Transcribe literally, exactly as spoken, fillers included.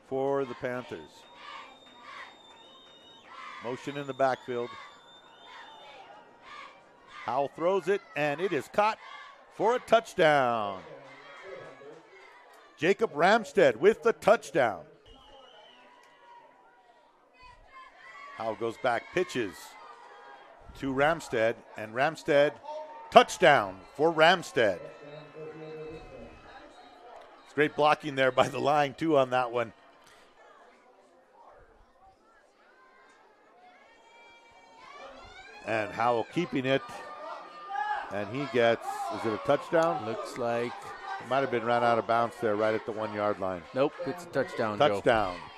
for the Panthers. Motion in the backfield. Howell throws it, and it is caught for a touchdown. Jacob Ramstead with the touchdown. Howell goes back, pitches to Ramstead, and Ramstead, touchdown for Ramstead. It's great blocking there by the line, too, on that one. And Howell keeping it, and he gets, is it a touchdown? Looks like. It might have been ran out of bounds there right at the one-yard line. Nope, it's a touchdown, Touchdown. Joe.